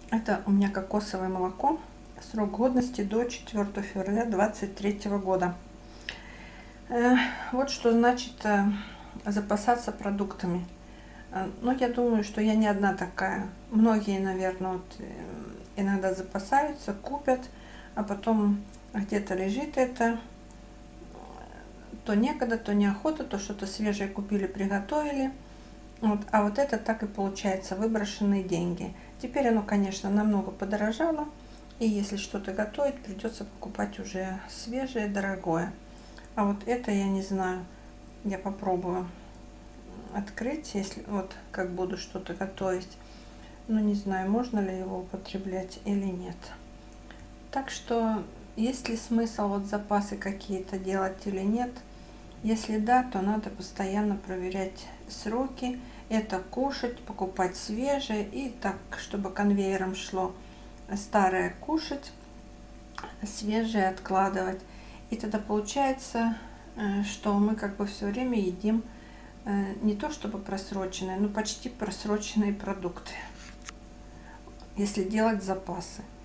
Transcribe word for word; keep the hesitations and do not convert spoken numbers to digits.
Это у меня кокосовое молоко. Срок годности до четвёртого февраля двадцать третьего года. Э, вот что значит э, запасаться продуктами. Э, ну, я думаю, что я не одна такая. Многие, наверное, вот, э, иногда запасаются, купят, а потом где-то лежит это. То некогда, то неохота, то что-то свежее купили, приготовили. Вот, а вот это так и получается, выброшенные деньги. Теперь оно, конечно, намного подорожало. И если что-то готовить, придется покупать уже свежее, дорогое. А вот это я не знаю. Я попробую открыть, если вот как буду что-то готовить. Ну, не знаю, можно ли его употреблять или нет. Так что, есть ли смысл вот запасы какие-то делать или нет? Если да, то надо постоянно проверять сроки, это кушать, покупать свежее и так, чтобы конвейером шло. Старое кушать, свежее откладывать. И тогда получается, что мы как бы все время едим не то чтобы просроченные, но почти просроченные продукты, если делать запасы.